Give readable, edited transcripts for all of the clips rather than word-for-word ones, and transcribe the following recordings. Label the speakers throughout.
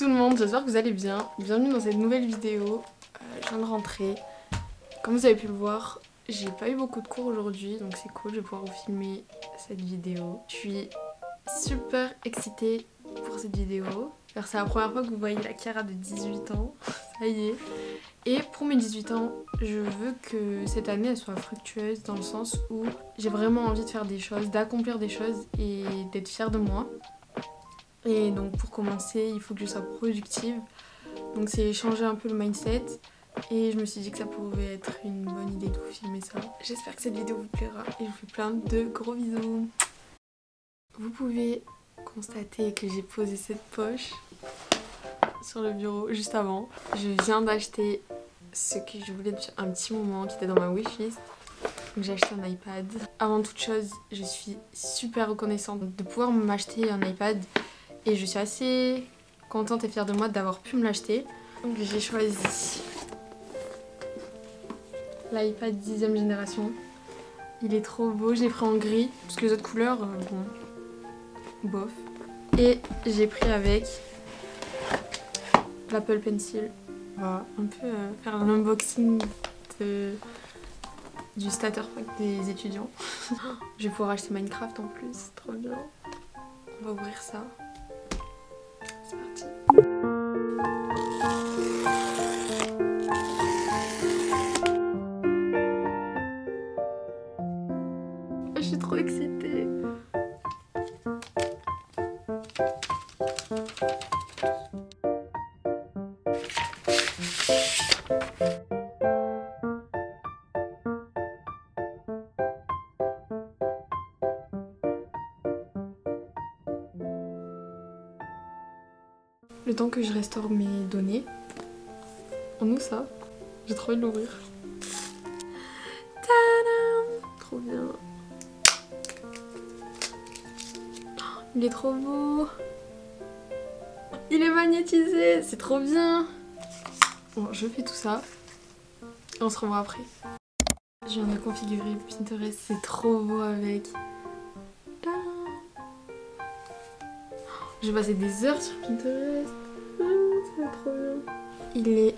Speaker 1: tout le monde, j'espère que vous allez bien. Bienvenue dans cette nouvelle vidéo. Je viens de rentrer. Comme vous avez pu le voir, j'ai pas eu beaucoup de cours aujourd'hui, donc c'est cool, je vais pouvoir vous filmer cette vidéo. Je suis super excitée pour cette vidéo, car c'est la première fois que vous voyez la Chiara de 18 ans, ça y est. Et pour mes 18 ans, je veux que cette année elle soit fructueuse dans le sens où j'ai vraiment envie de faire des choses, d'accomplir des choses et d'être fière de moi. Et donc pour commencer, il faut que je sois productive. Donc c'est changer un peu le mindset. Et je me suis dit que ça pouvait être une bonne idée de vous filmer ça. J'espère que cette vidéo vous plaira et je vous fais plein de gros bisous. Vous pouvez constater que j'ai posé cette poche sur le bureau juste avant. Je viens d'acheter ce que je voulais depuis un petit moment qui était dans ma wishlist. Donc j'ai acheté un iPad. Avant toute chose, je suis super reconnaissante de pouvoir m'acheter un iPad. Et je suis assez contente et fière de moi d'avoir pu me l'acheter. Donc j'ai choisi l'iPad 10e génération. Il est trop beau, j'ai pris en gris, parce que les autres couleurs, bon, bof. Et j'ai pris avec l'Apple Pencil. On va un peu faire un unboxing du starter pack des étudiants. Je vais pouvoir acheter Minecraft en plus, c'est trop bien. On va ouvrir ça. C'est parti. Je suis trop excitée. Le temps que je restaure mes données, on ouvre ça. J'ai trop envie de l'ouvrir. Tadam! Trop bien. Il est trop beau. Il est magnétisé, c'est trop bien. Bon, je fais tout ça. Et on se revoit après. Je viens de configurer Pinterest, c'est trop beau avec. Je vais passer des heures sur Pinterest. C'est trop bien. Il est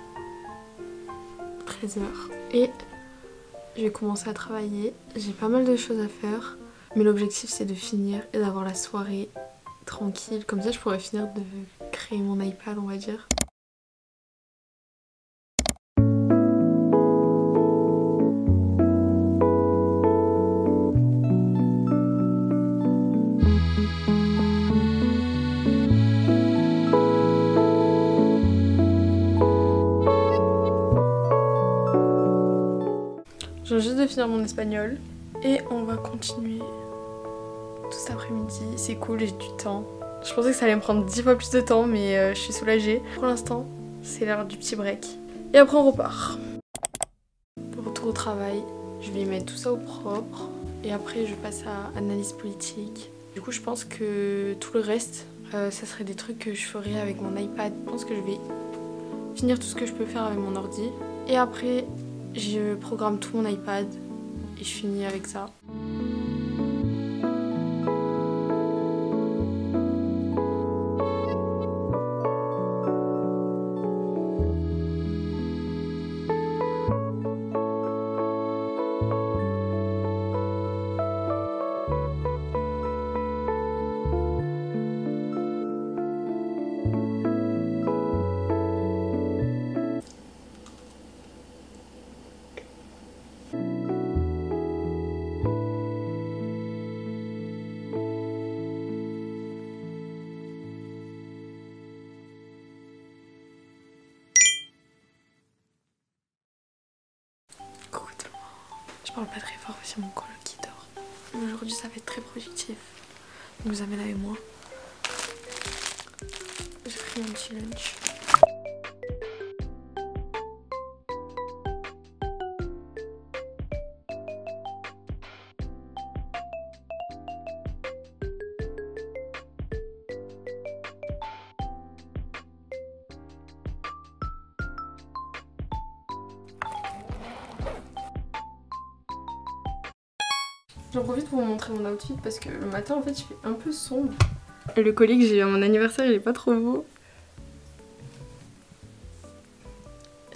Speaker 1: 13h et je vais commencer à travailler. J'ai pas mal de choses à faire. Mais l'objectif c'est de finir et d'avoir la soirée tranquille. Comme ça je pourrais finir de créer mon iPad, on va dire. Je viens juste de finir mon espagnol et on va continuer tout cet après-midi. C'est cool, j'ai du temps. Je pensais que ça allait me prendre 10 fois plus de temps, mais je suis soulagée. Pour l'instant, c'est l'heure du petit break. Et après on repart. Retour au travail, je vais mettre tout ça au propre. Et après je passe à analyse politique. Du coup je pense que tout le reste, ça serait des trucs que je ferais avec mon iPad. Je pense que je vais finir tout ce que je peux faire avec mon ordi. Et après je programme tout mon iPad et je finis avec ça. Coucou tout le monde. Je parle pas très fort, c'est mon coloc qui dort. Aujourd'hui ça va être très productif. Donc vous amène avec moi. J'ai pris un petit lunch. J'en profite pour vous montrer mon outfit parce que le matin en fait je fais un peu sombre. Et le collier que j'ai eu à mon anniversaire il est pas trop beau.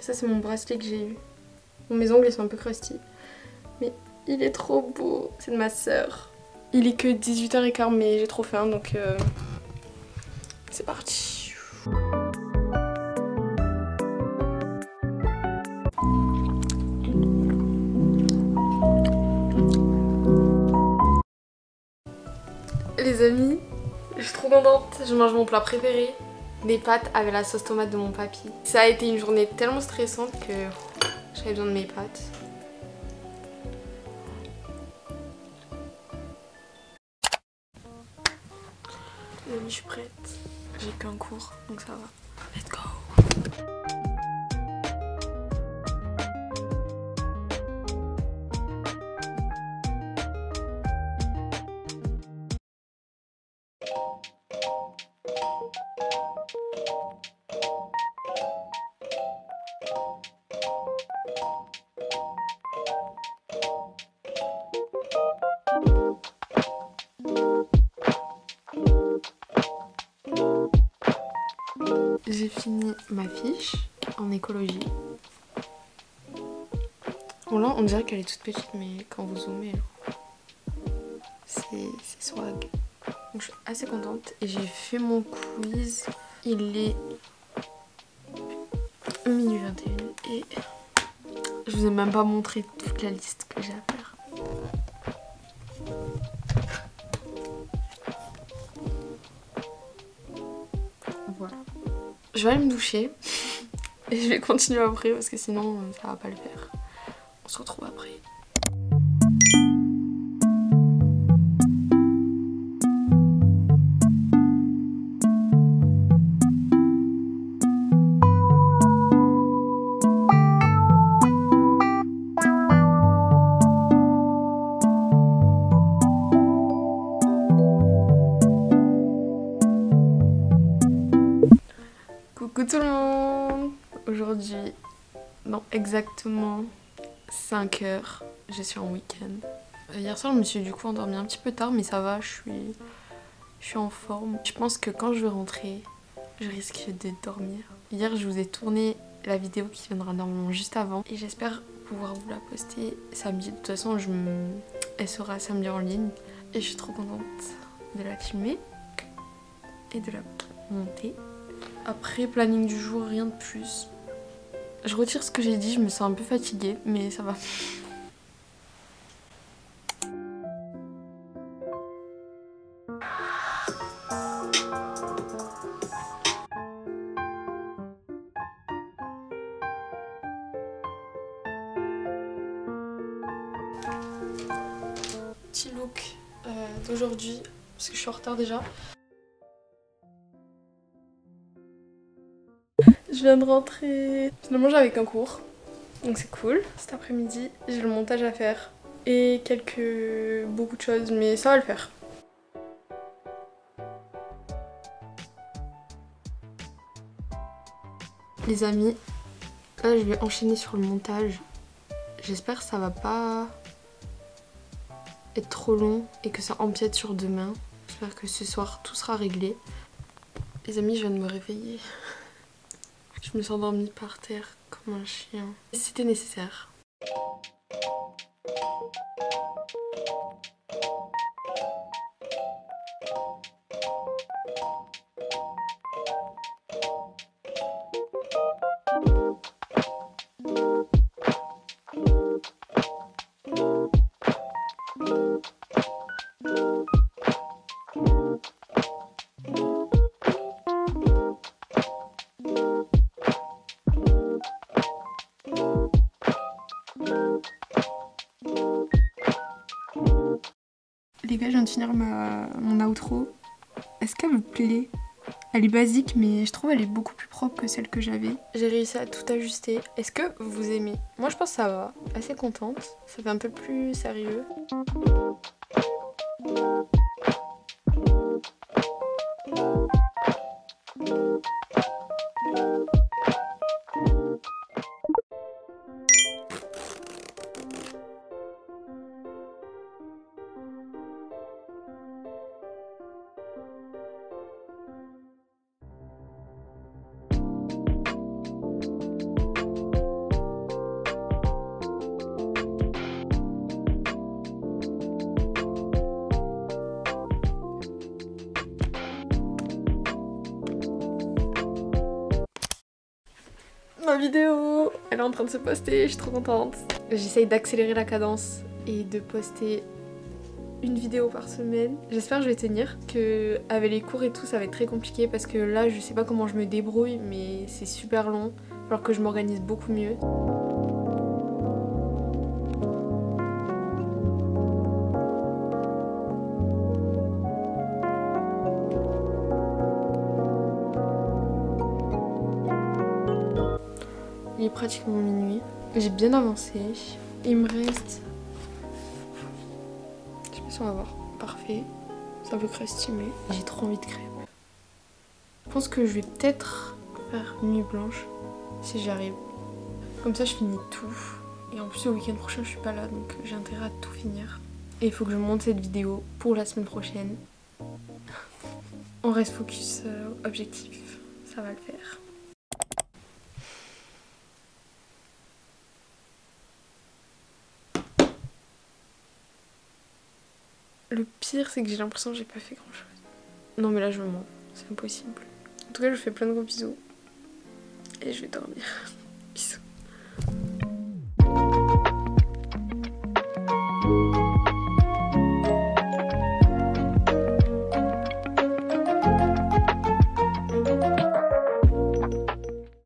Speaker 1: Ça c'est mon bracelet que j'ai eu. Bon, mes ongles ils sont un peu crusty. Mais il est trop beau. C'est de ma sœur. Il est que 18h15 mais j'ai trop faim donc c'est parti. Les amis, je suis trop contente. Je mange mon plat préféré. Des pâtes avec la sauce tomate de mon papy. Ça a été une journée tellement stressante que j'avais besoin de mes pâtes. Les amis, je suis prête. J'ai qu'un cours, donc ça va. Let's go! J'ai fini ma fiche en écologie. Bon là on dirait qu'elle est toute petite mais quand vous zoomez c'est swag. Donc je suis assez contente et j'ai fait mon quiz. Il est minuit 21 et je vous ai même pas montré toute la liste que j'ai à faire. Voilà. Je vais aller me doucher et je vais continuer après parce que sinon ça va pas le faire. On se retrouve après. Coucou tout le monde! Aujourd'hui, dans exactement 5 heures, je suis en week-end. Hier soir, je me suis du coup endormie un petit peu tard, mais ça va, je suis en forme. Je pense que quand je vais rentrer, je risque de dormir. Hier, je vous ai tourné la vidéo qui viendra normalement juste avant et j'espère pouvoir vous la poster samedi. De toute façon, elle sera samedi en ligne et je suis trop contente de la filmer et de la monter. Après, planning du jour, rien de plus. Je retire ce que j'ai dit, je me sens un peu fatiguée, mais ça va. Petit look d'aujourd'hui, parce que je suis en retard déjà. Je viens de rentrer. Finalement j'avais qu'un cours, donc c'est cool. Cet après-midi j'ai le montage à faire et beaucoup de choses, mais ça va le faire. Les amis, là je vais enchaîner sur le montage. J'espère que ça va pas être trop long et que ça empiète sur demain. J'espère que ce soir tout sera réglé. Les amis, je viens de me réveiller. Je me suis endormie par terre comme un chien. C'était nécessaire. Les gars, je viens de finir mon outro. Est-ce qu'elle vous plaît? Elle est basique, mais je trouve elle est beaucoup plus propre que celle que j'avais. J'ai réussi à tout ajuster. Est-ce que vous aimez? Moi, je pense que ça va. Assez contente. Ça fait un peu plus sérieux. Ma vidéo, elle est en train de se poster, je suis trop contente. J'essaye d'accélérer la cadence et de poster une vidéo par semaine. J'espère que je vais tenir, que avec les cours et tout ça va être très compliqué parce que là je sais pas comment je me débrouille mais c'est super long alors que je m'organise beaucoup mieux. Il est pratiquement minuit. J'ai bien avancé. Il me reste... Je sais pas si on va voir. Parfait. C'est un peu crève-estimé. J'ai trop envie de crêpes. Je pense que je vais peut-être faire nuit blanche si j'y arrive. Comme ça je finis tout. Et en plus le week-end prochain je suis pas là donc j'ai intérêt à tout finir. Et il faut que je monte cette vidéo pour la semaine prochaine. On reste focus objectif. Ça va le faire. Le pire, c'est que j'ai l'impression que j'ai pas fait grand chose. Non, mais là, je me mens. C'est impossible. En tout cas, je vous fais plein de gros bisous. Et je vais dormir. Bisous.